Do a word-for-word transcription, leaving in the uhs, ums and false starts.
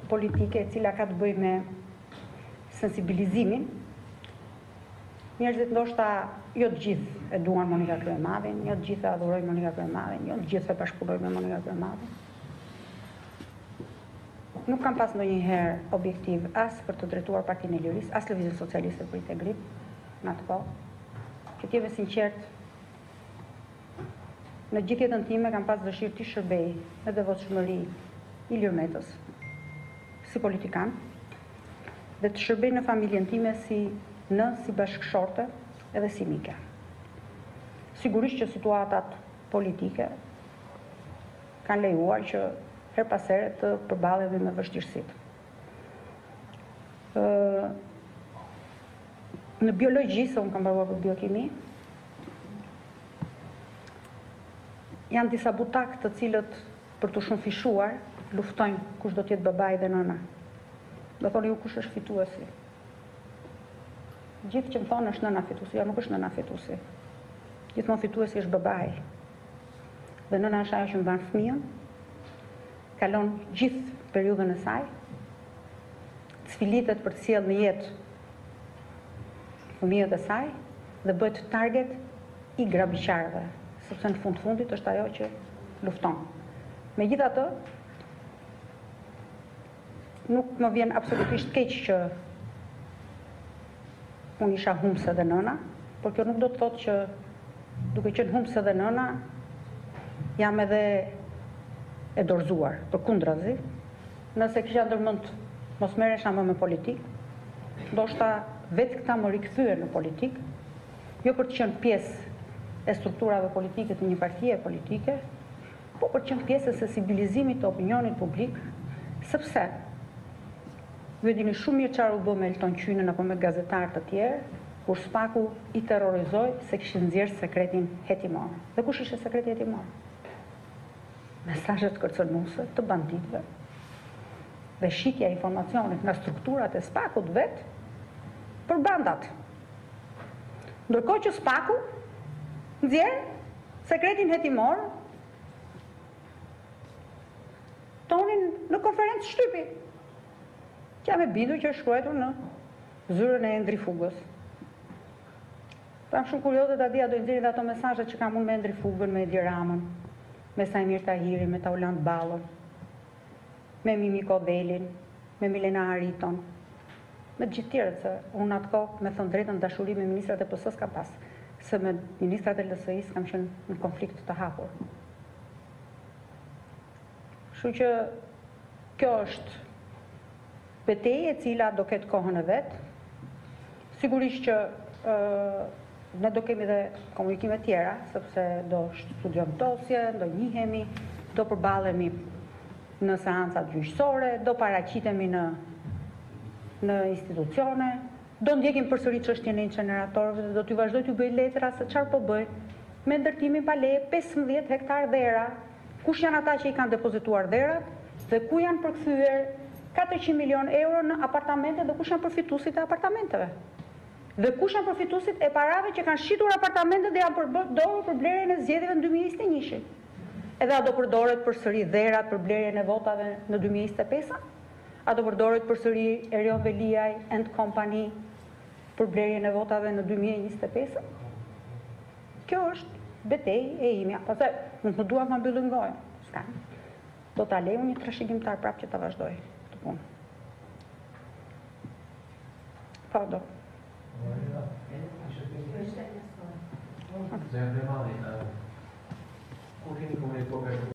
politike e cila ka të bëjë me sensibilizimin. Njerëzit ndoshta jo të gjithë e duan Monika Kryemadhin, jo të gjithë e adhurojnë Monika Kryemadhin, jo të gjithë e bashkëpunojnë me Monika Kryemadhin. Nuk kam pas ndonjëherë objektiv as për të drejtuar Partinë e Lirisë, as Lëvizjen Socialiste për i grip në atë kohë. Që t'jeve sinqert, në gjithë jetën time kam pas dëshirë të shërbej me devotshmëri Ilir Metës si politikan dhe të shërbej në familjen time si në si bashkëshorte edhe si mike. Sigurisht që situatat politike kanë lejuar që her pas here të përballemi me vështirësitë. Në biologji, se unë kam mbaruar për biokimi, janë disa butak të cilët për të shumë fishuar luftojnë kush do t'jetë babai dhe nëna. Do thoni ju kush është fituesi. Gjithë që më thonë është nëna fituesi, jo nuk është nëna fituesi. Gjithmonë fituesi është babai. Dhe nëna është ajo që mban fëmijën, kalon gjithë periudhën e saj, sfilitet për të sjellë në jetë fëmijët e saj dhe bëhet target i grabëqarëve, sepse në fund fundit është ajo që lufton. Megjithatë, nuk më vjen absolutisht keq që unë isha humse dhe nëna, por kjo nuk do të thotë që duke qenë humse dhe nëna, jam edhe e dorëzuar, për kundrazi. Nëse kisha ndërmend mos merresha më me politikë, ndoshta vetë këta më rikthyer në politikë, jo për të qenë pjesë e strukturave politike të një partie politike, po për të qenë pjesë e sensibilizimit të opinionit publik, sepse ju e dini shumë mirë çfarë u bë me Elton Qynën apo me gazetarë të tjerë, kur Spaku i terrorizoi se kishin nxjerrë sekretin hetimor. Dhe kush ishte sekreti hetimor? Mesazhet kërcënuese të banditëve dhe shitja e informacionit nga strukturat e Spakut vet për bandat. Ndërkohë që Spaku nxjerr sekretin hetimor tonin në konferencë shtypi. Që jam e bindur që është shkruar në zyrën e Endri Fugës. Jam shumë kurioze ta di a do nxjerrin ato mesazhe që kam unë me Endri Fugën, me Edi Ramën, me Sajmir Tahiri, me Tauland Ballën, me Mimi Kodelin, me Milena Hariton, me të gjithë tjerët, se unë atë kohë me thënë drejtën dashuri me ministrat e P S-s kam pas, se me ministrat e L S I-s kam qenë në konflikt të hapur. Kështu që kjo është betejë e cila do ketë kohën e vet. Sigurisht që uh, ne do kemi dhe komunikime tjera, sepse do studiojmë dosje, do njihemi, do përballemi në seancat gjyqësore, do paraqitemi në në institucione, do ndjekim përsëri çështjen e inceneratorëve dhe do t'ju vazhdoj t'ju bëj letra se çfarë po bëj me ndërtimin pa leje pesëmbëdhjetë hektar dhera. Kush janë ata që i kanë depozituar dherat dhe ku janë përkthyer katërqind milion euro në apartamente dhe kush janë përfituesit e apartamenteve. Dhe kush janë përfituesit e parave që kanë shitur apartamentet dhe janë përdorur për blerjen e zgjedhjeve në dy mijë e njëzet e një. Edhe a do përdoret përsëri dherat për blerjen e votave në dy mijë e njëzet e pesë? A do përdoret përsëri Erion Veliaj and Company për blerjen e votave në dy mijë e njëzet e pesë? Kjo është betejë e imja. Pastaj nuk më dua ma mbyllën gojën. S'ka. Do ta lej unë një trashëgimtar prapë që ta vazhdoj këtë punë. Po do. Zë, kur keni komunikuar